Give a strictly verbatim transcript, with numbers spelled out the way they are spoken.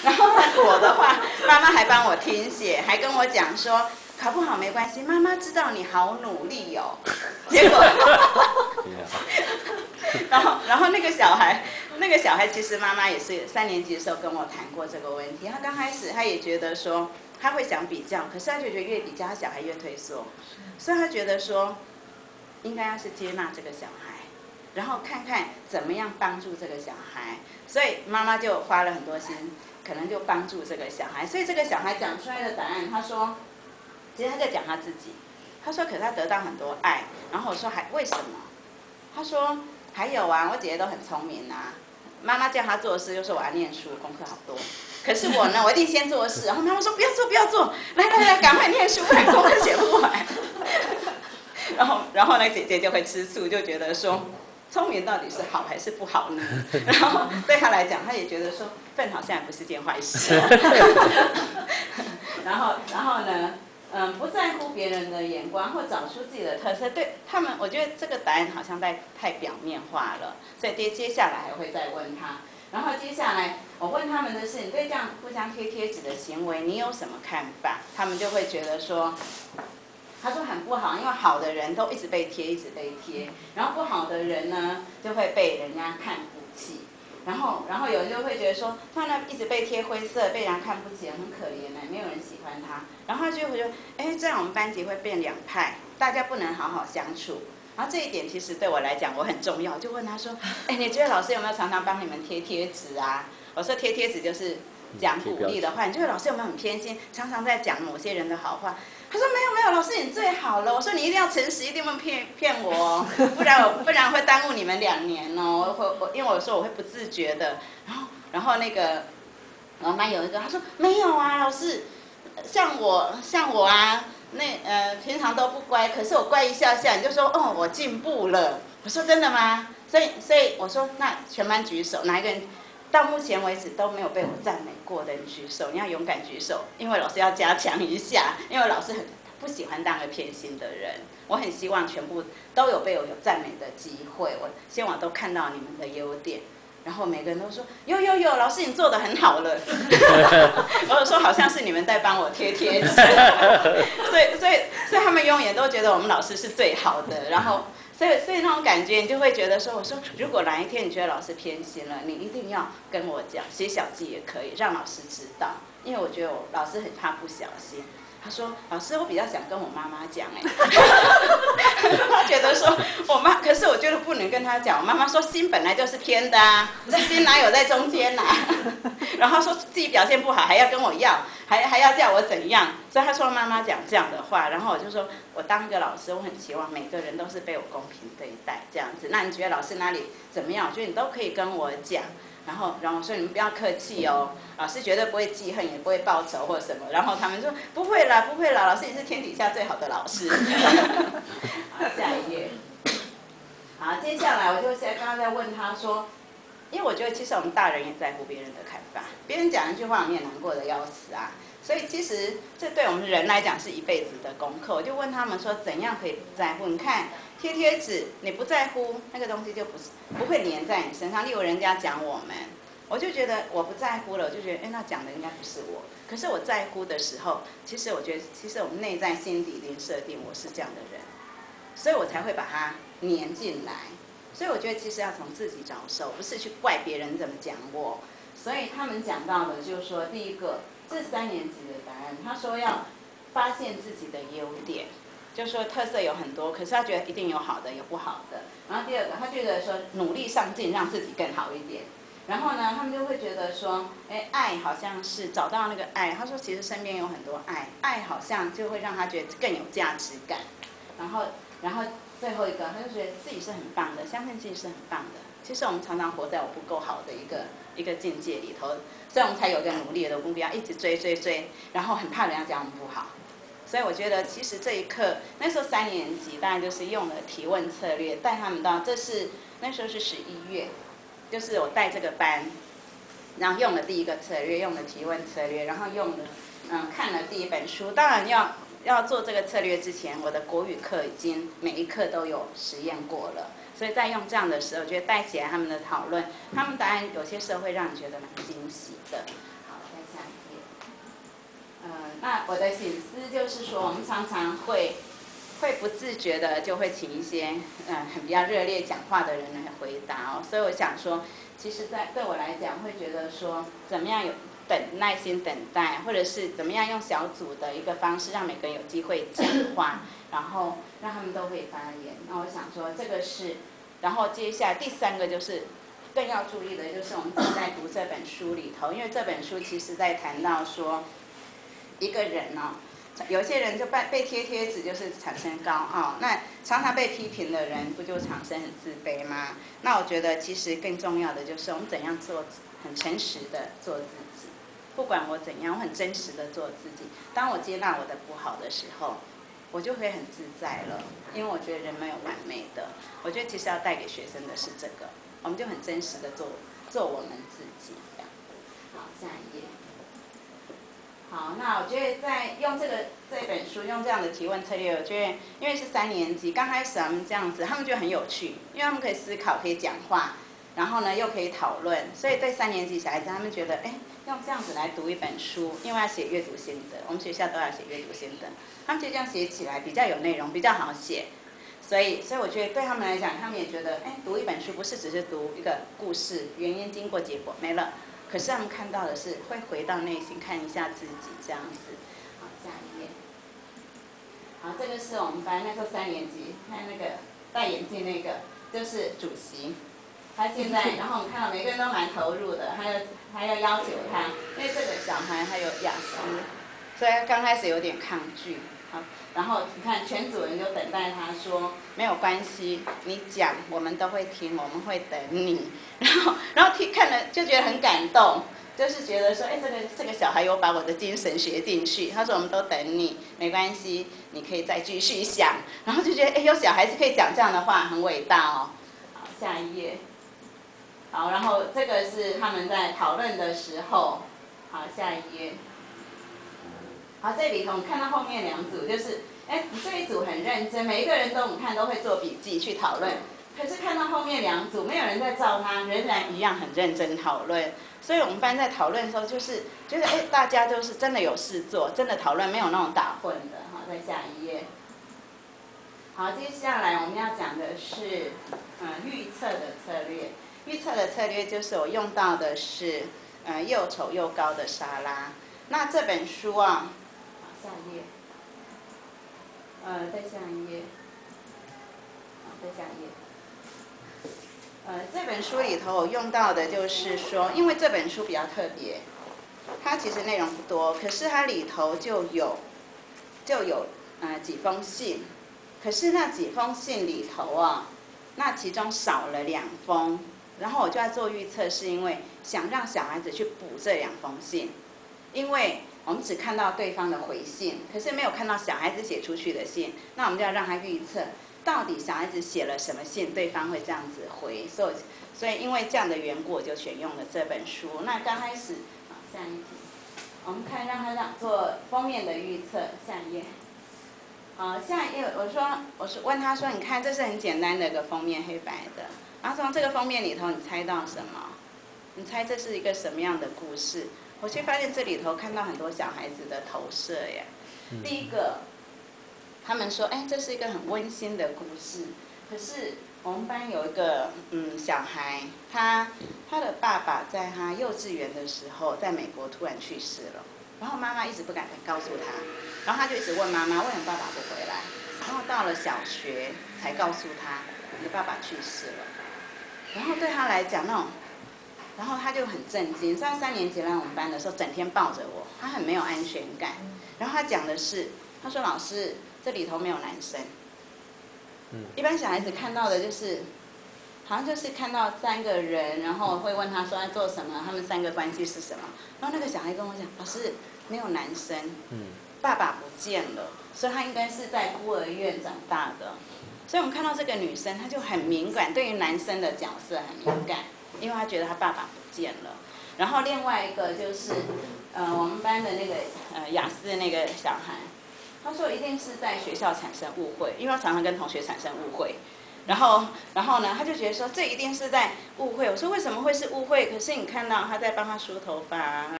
然后我的话，妈妈还帮我听写，还跟我讲说，考不好没关系，妈妈知道你好努力哦。结果，然后然后那个小孩，那个小孩其实妈妈也是三年级的时候跟我谈过这个问题。他刚开始他也觉得说，他会想比较，可是他就觉得越比较，他小孩越退缩，所以他觉得说，应该要是接纳这个小孩。然后看看怎么样帮助这个小孩，所以妈妈就花了很多心，可能就帮助这个小孩。所以这个小孩讲出来的答案，他说，其实他在讲他自己。他说，可是他得到很多爱。然后我说还为什么？他说还有啊，我姐姐都很聪明啊。妈妈叫他做事，就说我要念书，功课好多。可是我呢，我一定先做事。然后妈妈说不要做，不要做，来来来，赶快念书，不然功课写不完。然后，然后呢，姐姐就会吃醋，就觉得说。聪明到底是好还是不好呢？然后对他来讲，他也觉得说笨好像也不是件坏事、哦。然后，然后呢，嗯，不在乎别人的眼光，或找出自己的特色，对他们，我觉得这个答案好像太太表面化了。所以接接下来还会再问他。然后接下来我问他们的是，你对这样互相贴贴纸的行为，你有什么看法？他们就会觉得说。他说很不好，因为好的人都一直被贴，一直被贴，然后不好的人呢，就会被人家看不起。然后，然后有人就会觉得说，他那一直被贴灰色，被人家看不起，很可怜呢，没有人喜欢他。然后他就会觉得，哎，这样我们班级会变两派，大家不能好好相处。然后这一点其实对我来讲我很重要，就问他说，哎，你觉得老师有没有常常帮你们贴贴纸啊？我说贴贴纸就是讲鼓励的话，你觉得老师有没有很偏心，常常在讲某些人的好话？他说没有没有，老师你最好了。我说你一定要诚实，一定不能骗骗我哦，不然我不然会耽误你们两年哦。我我因为我说我会不自觉的，然后然后那个我们班有一个他说没有啊，老师，像我像我啊，那呃平常都不乖，可是我乖一下下，你就说哦我进步了。我说真的吗？所以所以我说那全班举手，哪一个人？到目前为止都没有被我赞美过的，你举手，你要勇敢举手，因为老师要加强一下，因为老师很不喜欢当个偏心的人。我很希望全部都有被我有赞美的机会，我希望都看到你们的优点，然后每个人都说有有有，老师你做得很好了。我说好像是你们在帮我贴贴纸，所以所以所以他们永远都觉得我们老师是最好的，然后。所以，所以那种感觉，你就会觉得说，我说，如果哪一天你觉得老师偏心了，你一定要跟我讲，写小记也可以，让老师知道，因为我觉得我老师很怕不小心。他说，老师，我比较想跟我妈妈讲，哎，他觉得说我妈，可是我觉得不能跟他讲，我妈妈说心本来就是偏的啊，这心哪有在中间啊？然后说自己表现不好还要跟我要，还还要叫我怎样？所以他说妈妈讲这样的话，然后我就说我当一个老师，我很期望每个人都是被我公平对待这样子。那你觉得老师哪里怎么样？我觉得你都可以跟我讲。然后，然后我说你们不要客气哦，老师绝对不会记恨，也不会报仇或什么。然后他们说不会啦，不会啦，老师你是天底下最好的老师。好，下一页。好，接下来我就现在刚刚在问他说，因为我觉得其实我们大人也在乎别人的看法，别人讲一句话，你也难过的要死啊。所以其实这对我们人来讲是一辈子的功课。我就问他们说，怎样可以不在乎？你看贴贴纸，你不在乎，那个东西就不是不会粘在你身上。例如人家讲我们，我就觉得我不在乎了，我就觉得哎，那讲的应该不是我。可是我在乎的时候，其实我觉得，其实我们内在心底已经设定我是这样的人，所以我才会把它粘进来。所以我觉得其实要从自己着手，不是去怪别人怎么讲我。所以他们讲到的就是说，第一个。这三年级的答案，他说要发现自己的优点，就说特色有很多，可是他觉得一定有好的，有不好的。然后第二个，他觉得说努力上进，让自己更好一点。然后呢，他们就会觉得说，哎，爱好像是找到那个爱。他说其实身边有很多爱，爱好像就会让他觉得更有价值感。然后，然后最后一个，他就觉得自己是很棒的，相信自己是很棒的。其实我们常常活在我不够好的一个一个境界里头，所以我们才有一个努力的目标，一直追追追，然后很怕人家讲我们不好。所以我觉得，其实这一刻，那时候三年级，当然就是用了提问策略带他们到，这是那时候是十一月，就是我带这个班，然后用了第一个策略，用了提问策略，然后用了嗯看了第一本书。当然要要做这个策略之前，我的国语课已经每一课都有实验过了。所以在用这样的时候，我觉得带起来他们的讨论，他们答案有些时候会让你觉得蛮惊喜的。好，再那我的醒思就是说，我们常常会会不自觉的就会请一些嗯很比较热烈讲话的人来回答哦。所以我想说，其实在对我来讲，会觉得说怎么样有等耐心等待，或者是怎么样用小组的一个方式，让每个人有机会讲话，然后让他们都可以发言。那我想说，这个是，然后接下来第三个就是。更要注意的就是我们正在读这本书里头，因为这本书其实在谈到说，一个人哦，有些人就被被贴贴纸就是产生高傲，那常常被批评的人不就产生很自卑吗？那我觉得其实更重要的就是我们怎样做很诚实的做自己，不管我怎样，我很真实的做自己。当我接纳我的不好的时候，我就会很自在了，因为我觉得人没有完美的。我觉得其实要带给学生的是这个。我们就很真实的做做我们自己，这样。好，下一页。好，那我觉得在用这个这本书用这样的提问策略，我觉得因为是三年级，刚开始他们这样子，他们觉得很有趣，因为他们可以思考，可以讲话，然后呢又可以讨论，所以对三年级小孩子，他们觉得，哎，用这样子来读一本书，因为要写阅读心得，我们学校都要写阅读心得，他们就这样写起来比较有内容，比较好写。所以，所以我觉得对他们来讲，他们也觉得，哎，读一本书不是只是读一个故事、原因、经过、结果没了，可是他们看到的是会回到内心看一下自己这样子。好，下一页。好，这个是我们班那时候三年级，看那个戴眼镜那个，就是主席。他现在，然后我们看到每个人都蛮投入的，还有还要要求他，因为这个小孩还有雅思，所以他刚开始有点抗拒。好，然后你看，全组人就等待他说没有关系，你讲我们都会听，我们会等你。然后，然后听看了就觉得很感动，就是觉得说，哎，这个这个小孩有把我的精神学进去。他说我们都等你，没关系，你可以再继续想。然后就觉得，哎，有小孩子可以讲这样的话，很伟大哦。好，下一页。好，然后这个是他们在讨论的时候。好，下一页。好，这里头我们看到后面两组，就是，哎，这一组很认真，每一个人都我们看都会做笔记去讨论。可是看到后面两组，没有人在照他，仍然一样很认真讨论。所以我们班在讨论的时候，就是觉得，哎，大家都是真的有事做，真的讨论，没有那种打混的。好，再下一页。好，接下来我们要讲的是，嗯，预测的策略。预测的策略就是我用到的是，呃，又丑又高的沙拉。那这本书啊。下一页，呃，再下一页，好，再下一页。呃，这本书里头我用到的就是说，因为这本书比较特别，它其实内容不多，可是它里头就有就有呃几封信，可是那几封信里头啊，那其中少了两封，然后我就要做预测，是因为想让小孩子去补这两封信，因为。我们只看到对方的回信，可是没有看到小孩子写出去的信。那我们就要让他预测，到底小孩子写了什么信，对方会这样子回。所以，所以因为这样的缘故，我就选用了这本书。那刚开始，好，下一题，我们看让他让做封面的预测。下一页。好，下一页，我说，我是问他说，你看这是很简单的一个封面，黑白的。然后从这个封面里头，你猜到什么？你猜这是一个什么样的故事？我却发现这里头看到很多小孩子的投射呀。第一个，他们说，哎，这是一个很温馨的故事。可是我们班有一个嗯小孩，他他的爸爸在他幼稚园的时候，在美国突然去世了，然后妈妈一直不敢告诉他，然后他就一直问妈妈为什么爸爸不回来，然后到了小学才告诉他，你的爸爸去世了。然后对他来讲那种。然后他就很震惊，上三年级来我们班的时候，整天抱着我，他很没有安全感。然后他讲的是，他说老师这里头没有男生。嗯，一般小孩子看到的就是，好像就是看到三个人，然后会问他说在做什么，他们三个关系是什么。然后那个小孩跟我讲，老师没有男生，嗯，爸爸不见了，所以他应该是在孤儿院长大的。所以我们看到这个女生，她就很敏感，对于男生的角色很敏感。因为他觉得他爸爸不见了，然后另外一个就是，呃，我们班的那个呃雅思的那个小孩，他说一定是在学校产生误会，因为他常常跟同学产生误会，然后然后呢，他就觉得说这一定是在误会。我说为什么会是误会？可是你看到他在帮他梳头发。